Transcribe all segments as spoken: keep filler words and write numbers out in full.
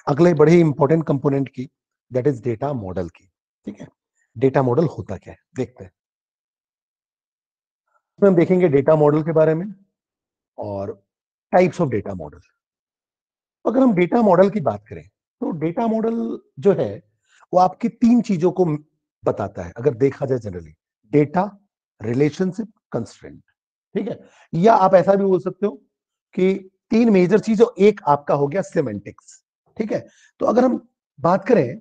अगले बड़े important component की, दैट इज डेटा मॉडल की। ठीक है, डेटा मॉडल होता क्या है देखते हैं। हम देखेंगे डेटा मॉडल के बारे में और टाइप्स ऑफ डेटा मॉडल। अगर हम डेटा मॉडल की बात करें तो डेटा मॉडल जो है वो आपकी तीन चीजों को बताता है अगर देखा जाए जनरली। Data, relationship, constraint. ठीक है, या आप ऐसा भी बोल सकते हो कि तीन मेजर चीज और एक आपका हो गया सिमेंटिक्स। ठीक है, तो अगर हम बात करें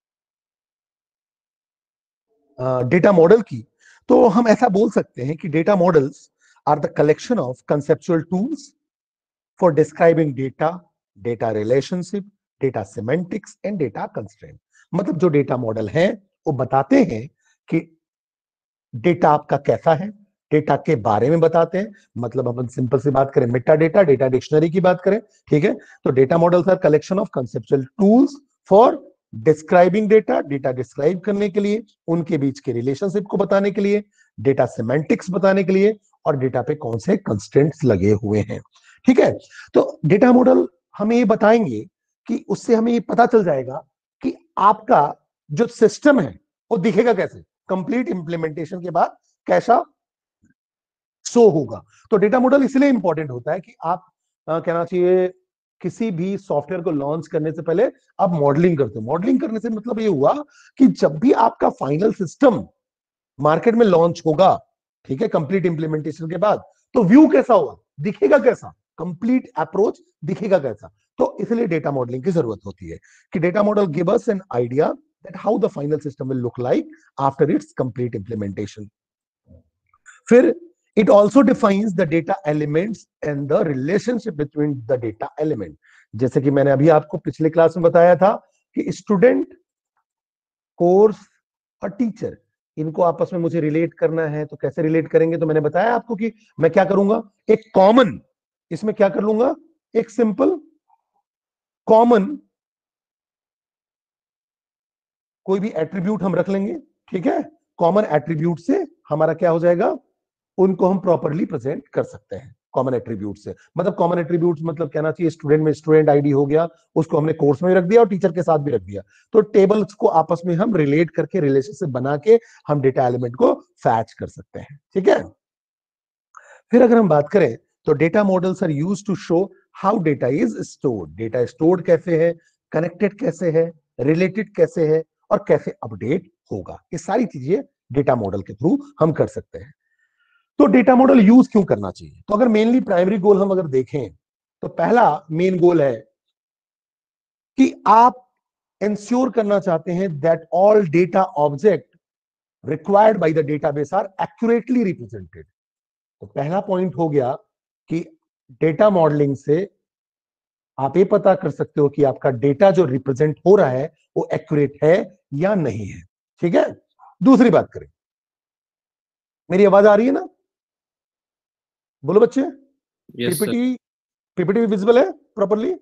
डेटा मॉडल की तो हम ऐसा बोल सकते हैं कि data models are the collection of conceptual tools for describing data, data relationship, data semantics and data constraint. मतलब जो डेटा मॉडल है वो बताते हैं कि डेटा आपका कैसा है, डेटा के बारे में बताते हैं। मतलब अपन सिंपल सी बात करें, मेटा डेटा, डेटा डिक्शनरी की बात करें, ठीक है, तो data models are collection of conceptual tools for describing data, data describe करने के लिए, उनके बीच के रिलेशनशिप को बताने के लिए, डेटा सिमेंटिक्स बताने के लिए, और डेटा पे कौन से कंस्ट्रेंट्स लगे हुए हैं। ठीक है, तो डेटा मॉडल हमें ये बताएंगे कि उससे हमें ये पता चल जाएगा कि आपका जो सिस्टम है वो दिखेगा कैसे, कंप्लीट इंप्लीमेंटेशन के बाद कैसा शो होगा। तो डेटा मॉडल इसलिए इंपॉर्टेंट होता है कि आप आ, कहना चाहिए किसी भी सॉफ्टवेयर को लॉन्च करने से पहले आप मॉडलिंग करते हो। मॉडलिंग करने से मतलब ये हुआ कि जब भी आपका फाइनल सिस्टम मार्केट में लॉन्च होगा, ठीक है, कंप्लीट इंप्लीमेंटेशन के बाद, तो व्यू कैसा होगा, दिखेगा कैसा, कंप्लीट अप्रोच दिखेगा कैसा। तो इसलिए डेटा मॉडलिंग की जरूरत होती है कि data model give us an idea that how the final system will look like after its complete implementation. फिर it also defines the data elements and the relationship between the data element। जैसे कि मैंने अभी आपको पिछले class में बताया था कि स्टूडेंट, कोर्स और टीचर, इनको आपस में मुझे रिलेट करना है, तो कैसे रिलेट करेंगे, तो मैंने बताया आपको कि मैं क्या करूंगा, एक कॉमन, इसमें क्या कर लूंगा, एक सिंपल कॉमन कोई भी एट्रीब्यूट हम रख लेंगे। ठीक है, कॉमन एट्रीब्यूट से हमारा क्या हो जाएगा, उनको हम प्रॉपरली प्रेजेंट कर सकते हैं कॉमन एट्रीब्यूट से। मतलब कॉमन एट्रीब्यूट मतलब कहना चाहिए स्टूडेंट में स्टूडेंट आईडी हो गया, उसको हमने कोर्स में भी रख दिया और टीचर के साथ भी रख दिया। तो टेबल्स को आपस में हम रिलेट करके, रिलेशनशिप बना के हम डेटा एलिमेंट को फैच कर सकते हैं। ठीक है, फिर अगर हम बात करें तो data models are used to show how data is stored. Data stored कैसे है, कनेक्टेड कैसे है, रिलेटेड कैसे है, और कैसे अपडेट होगा, ये सारी चीजें डेटा मॉडल के थ्रू हम कर सकते हैं। तो डेटा मॉडल यूज क्यों करना चाहिए, तो अगर मेनली प्राइमरी गोल हम अगर देखें तो पहला मेन गोल है कि आप इंश्योर करना चाहते हैं that all data object required by the database are accurately represented. तो पहला पॉइंट हो गया कि डेटा मॉडलिंग से आप ये पता कर सकते हो कि आपका डेटा जो रिप्रेजेंट हो रहा है वो एक्यूरेट है या नहीं है। ठीक है, दूसरी बात करें, मेरी आवाज आ रही है ना, बोलो बच्चे, yes sir. PPT PPT visible है प्रॉपरली?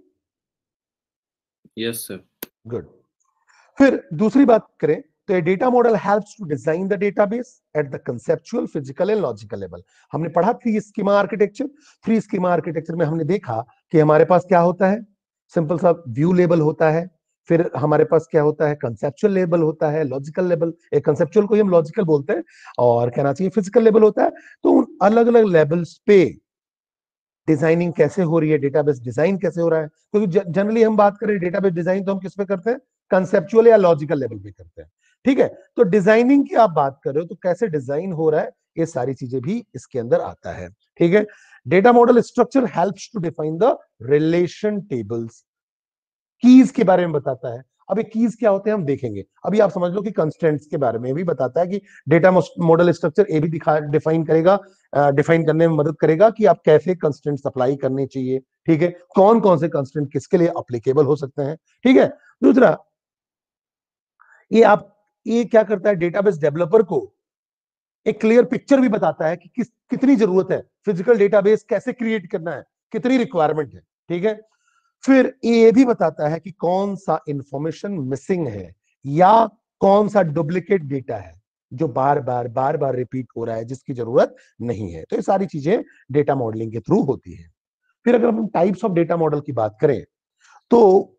Yes sir. गुड। फिर दूसरी बात करें तो ये data model helps to design the database at the conceptual, physical and logical level. हमने पढ़ा three schema architecture. Three schema architecture में हमने देखा कि हमारे पास क्या होता है, सिंपल सा व्यू लेवल होता है, फिर हमारे पास क्या होता है, कंसेप्चुअल लेवल होता है, लॉजिकल लेवल, एक कंसेप्चुअल को ही हम लॉजिकल बोलते हैं, और कहना चाहिए फिजिकल लेवल होता है। तो उन अलग अलग लेवल्स पे डिजाइनिंग कैसे हो रही है, डेटाबेस डिजाइन कैसे हो रहा है, क्योंकि जनरली हम बात करें डेटाबेस डिजाइन तो हम किस पे करते हैं, कंसेप्चुअल या लॉजिकल लेवल पे करते हैं। ठीक है, तो डिजाइनिंग की आप बात कर रहे हो तो कैसे डिजाइन हो रहा है, ये सारी चीजें भी इसके अंदर आता है। ठीक है, data model structure helps to define the relation tables, keys के बारे में बताता है। अभी कीज क्या होते हैं हम देखेंगे, अभी आप समझ लो कि कंस्टेंट्स के बारे में भी बताता है कि डेटा मॉडल स्ट्रक्चर ये भी दिखा डिफाइन करेगा, डिफाइन करने में मदद करेगा कि आप कैसे कंस्टेंट्स अप्लाई करने चाहिए। ठीक है, कौन कौन से कंस्टेंट किसके लिए अप्लीकेबल हो सकते हैं। ठीक है, दूसरा ये आप ये क्या करता है, डेटाबेस डेवलपर को एक क्लियर पिक्चर भी बताता है कि किस कितनी जरूरत है, फिजिकल डेटाबेस कैसे क्रिएट करना है, कितनी रिक्वायरमेंट है। ठीक है, फिर ये भी बताता है कि कौन सा इंफॉर्मेशन मिसिंग है या कौन सा डुप्लीकेट डेटा है जो बार बार बार बार रिपीट हो रहा है, जिसकी जरूरत नहीं है। तो ये सारी चीजें डेटा मॉडलिंग के थ्रू होती है। फिर अगर हम टाइप्स ऑफ डेटा मॉडल की बात करें तो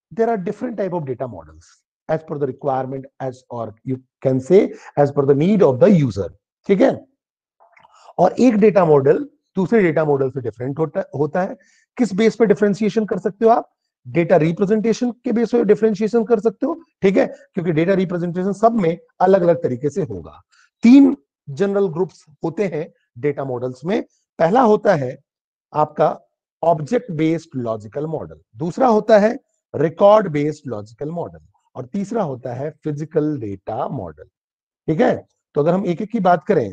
there are different type of data models as per the requirement, as or you can say as per the need of the user. ठीक है, और एक डेटा मॉडल दूसरे डेटा मॉडल से डिफरेंट होता होता है। किस बेस पे डिफरेंशिएशन कर सकते हो आप? डेटा रिप्रेजेंटेशन के बेस पे डिफरेंशिएशन कर सकते हो, ठीक है, क्योंकि डेटा रिप्रेजेंटेशन सब में अलग अलग तरीके से होगा। तीन जनरल ग्रुप्स होते हैं डेटा मॉडल्स में। पहला होता है आपका ऑब्जेक्ट बेस्ड लॉजिकल मॉडल, दूसरा होता है रिकॉर्ड बेस्ड लॉजिकल मॉडल, और तीसरा होता है फिजिकल डेटा मॉडल। ठीक है, तो अगर हम एक एक की बात करें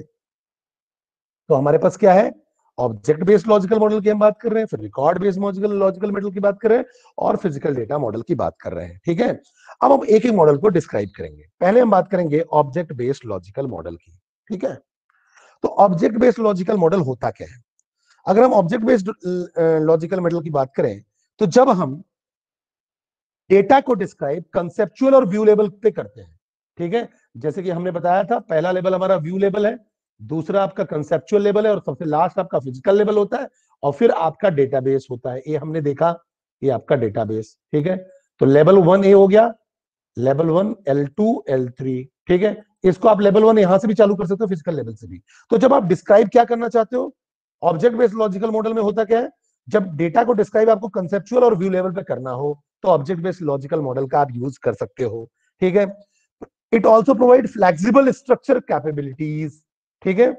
तो हमारे पास क्या है? ऑब्जेक्ट बेस्ड लॉजिकल मॉडल की हम बात कर रहे हैं, फिर record based logical logical model की बात कर रहे हैं, और फिजिकल डेटा मॉडल की बात कर रहे हैं। ठीक है, अब हम एक एक मॉडल को डिस्क्राइब करेंगे। पहले हम बात करेंगे ऑब्जेक्ट बेस्ड लॉजिकल मॉडल की। ठीक है, तो ऑब्जेक्ट बेस्ड लॉजिकल मॉडल होता क्या है? अगर हम ऑब्जेक्ट बेस्ड लॉजिकल मॉडल की बात करें तो जब हम डेटा को डिस्क्राइब कंसेप्चुअल और व्यू लेवल पे करते हैं, ठीक है, जैसे कि हमने बताया था पहला लेवल हमारा व्यू लेवल है, दूसरा आपका कंसेप्चुअल लेवल है, और सबसे लास्ट आपका फिजिकल लेवल होता है, और फिर आपका डेटाबेस होता है। ये हमने देखा, ये आपका डेटाबेस। ठीक है, तो लेवल वन ए हो गया, level one, L two, L three. ठीक है, इसको आप लेवल वन यहां से भी चालू कर सकते हो, फिजिकल लेवल से भी। तो जब आप डिस्क्राइब क्या करना चाहते हो ऑब्जेक्ट बेस्ड लॉजिकल मॉडल में, होता क्या है, जब डेटा को डिस्क्राइब आपको कंसेप्चुअल और व्यू लेवल पे करना हो तो ऑब्जेक्ट बेस्ड लॉजिकल मॉडल का आप यूज कर सकते हो। ठीक है, it also provide flexible structure capabilities. ठीक है,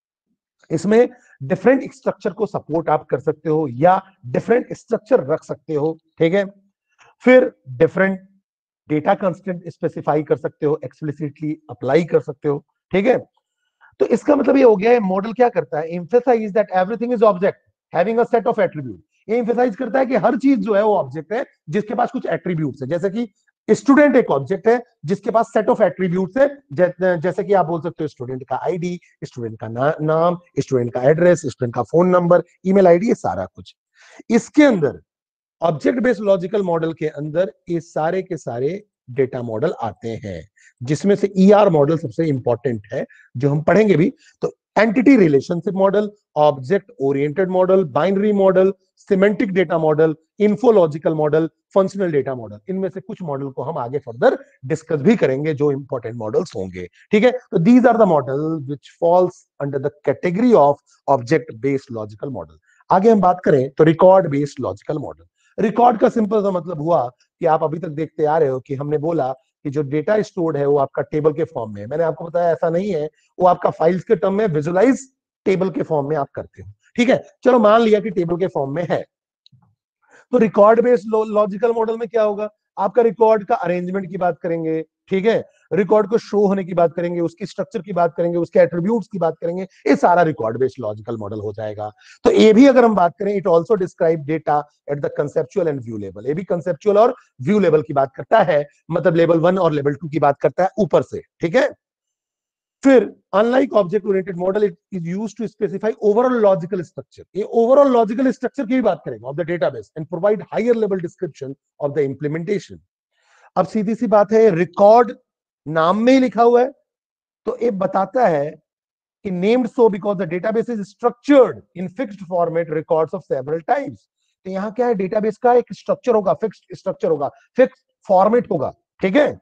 इसमें डिफरेंट स्ट्रक्चर को सपोर्ट आप कर सकते हो या डिफरेंट स्ट्रक्चर रख सकते हो। ठीक है, फिर डिफरेंट डेटा कंस्टेंट स्पेसिफाई कर सकते हो, एक्सप्लिसिटली अप्लाई कर सकते हो। ठीक है, तो इसका मतलब ये हो गया है मॉडल क्या करता है, emphasize that everything is object having a set of attribute. ये एम्फेसाइज करता है कि हर चीज जो है वो ऑब्जेक्ट है जिसके पास कुछ एट्रीब्यूट्स है। जैसे कि स्टूडेंट एक ऑब्जेक्ट है जिसके पास सेट ऑफ एट्रीब्यूट्स है, जै, जैसे कि आप बोल सकते हो स्टूडेंट का आईडी, स्टूडेंट का ना, नाम, स्टूडेंट का एड्रेस, स्टूडेंट का फोन नंबर, ईमेल आईडी, ये सारा कुछ। इसके अंदर ऑब्जेक्ट बेस्ड लॉजिकल मॉडल के अंदर ये सारे के सारे डेटा मॉडल आते हैं, जिसमें से ईआर मॉडल सबसे इंपॉर्टेंट है जो हम पढ़ेंगे भी। तो entity relationship model, object oriented model, binary model, semantic data model, infological model, functional data model, इनमें से कुछ मॉडल को हम आगे फर्दर डिस्कस भी करेंगे जो इंपॉर्टेंट मॉडल्स होंगे। ठीक है, तो these are the model which falls under the category of object based logical model. आगे हम बात करें तो record based logical model. Record का सिंपल सा मतलब हुआ कि आप अभी तक देखते आ रहे हो कि हमने बोला कि जो डेटा स्टोर्ड है वो आपका टेबल के फॉर्म में है। मैंने आपको बताया ऐसा नहीं है, वो आपका फाइल्स के टर्म में विजुअलाइज टेबल के फॉर्म में आप करते हो। ठीक है, चलो मान लिया कि टेबल के फॉर्म में है, तो रिकॉर्ड बेस्ड लॉजिकल मॉडल में क्या होगा, आपका रिकॉर्ड का अरेंजमेंट की बात करेंगे। ठीक है, रिकॉर्ड को शो होने की बात करेंगे, उसकी स्ट्रक्चर की बात करेंगे, उसके एट्रीब्यूट्स की बात करेंगे, ये सारा रिकॉर्ड बेस्ड लॉजिकल मॉडल हो जाएगा। तो ये भी अगर हम बात करें, it also describe data at the conceptual and view level. ये भी कंसेप्चुअल और व्यू लेवल की बात करता है, मतलब लेवल वन और लेवल टू की बात करता है ऊपर से। ठीक है, फिर unlike object oriented model it is used to specify overall logical structure. ये ओवरऑल लॉजिकल स्ट्रक्चर की भी बात करेंगे of the database and provide higher level description of the implementation. अब सीधी सी बात है, रिकॉर्ड नाम में ही लिखा हुआ है, तो ये बताता है कि named so because the database is structured in fixed format records of several types. तो यहां क्या है, डेटाबेस का एक स्ट्रक्चर होगा, फिक्स्ड स्ट्रक्चर होगा, फिक्स्ड फॉर्मेट होगा। ठीक है,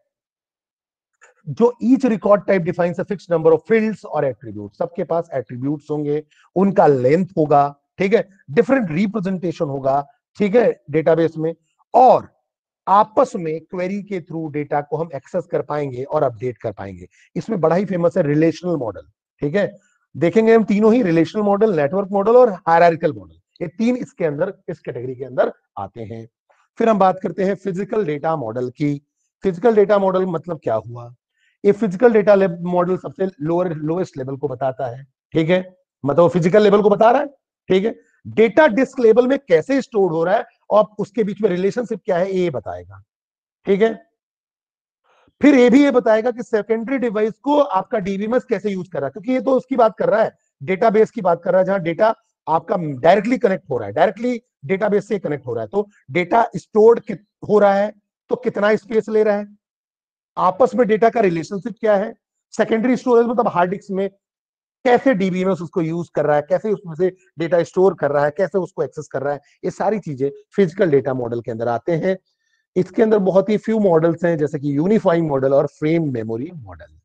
जो each record type defines a fixed number of fields और एट्रीब्यूट, सबके पास एट्रीब्यूट्स होंगे, उनका लेंथ होगा। ठीक है, डिफरेंट रिप्रेजेंटेशन होगा। ठीक है, डेटाबेस में, और आपस में क्वेरी के थ्रू डेटा को हम एक्सेस कर पाएंगे और अपडेट कर पाएंगे। इसमें बड़ा ही फेमस है रिलेशनल मॉडल। ठीक है, देखेंगे हम तीनों ही, रिलेशनल मॉडल, नेटवर्क मॉडल और हायरार्किकल मॉडल, ये तीन इसके अंदर, इस कैटेगरी के अंदर आते हैं। फिर हम बात करते हैं फिजिकल डेटा मॉडल की। फिजिकल डेटा मॉडल मतलब क्या हुआ, ये फिजिकल डेटा मॉडल सबसे लोअर लोएस्ट लेवल को बताता है। ठीक है, मतलब फिजिकल लेवल को बता रहा है। ठीक है, डेटा डिस्क लेवल में कैसे स्टोर हो रहा है और उसके बीच में रिलेशनशिप क्या है ये बताएगा। ठीक है, फिर ये भी ये बताएगा कि सेकेंडरी डिवाइस को आपका डीबीएमएस कैसे यूज कर रहा है, क्योंकि ये तो उसकी बात कर रहा है, डेटाबेस की बात कर रहा है, जहां डेटा आपका डायरेक्टली कनेक्ट हो रहा है, डायरेक्टली डेटाबेस से कनेक्ट हो रहा है। तो डेटा स्टोर्ड हो रहा है तो कितना स्पेस ले रहा है, आपस में डेटा का रिलेशनशिप क्या है, सेकेंडरी स्टोरेज मतलब हार्ड डिस्क में कैसे डीबीएमएस उसको यूज कर रहा है, कैसे उसमें से डेटा स्टोर कर रहा है, कैसे उसको एक्सेस कर रहा है, ये सारी चीजें फिजिकल डेटा मॉडल के अंदर आते हैं। इसके अंदर बहुत ही फ्यू मॉडल्स हैं, जैसे कि यूनिफाइंग मॉडल और फ्रेम मेमोरी मॉडल।